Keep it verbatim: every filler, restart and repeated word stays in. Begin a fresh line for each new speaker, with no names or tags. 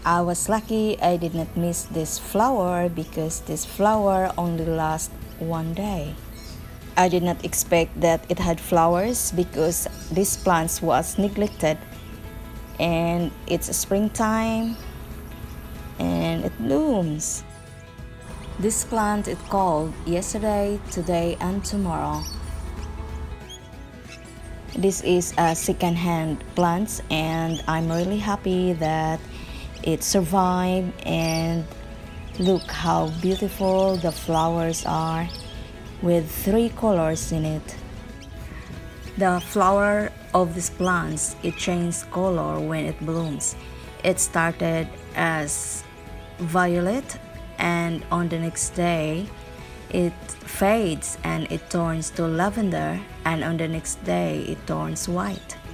I was lucky I did not miss this flower because this flower only lasts one day. I did not expect that it had flowers because this plant was neglected, and it's springtime and it blooms. This plant is called Yesterday, Today and Tomorrow. This is a second-hand plant, and I'm really happy that it survived, and look how beautiful the flowers are with three colors in it. The flower of this plant, it changes color when it blooms. It started as violet, and on the next day it fades and it turns to lavender, and on the next day it turns white.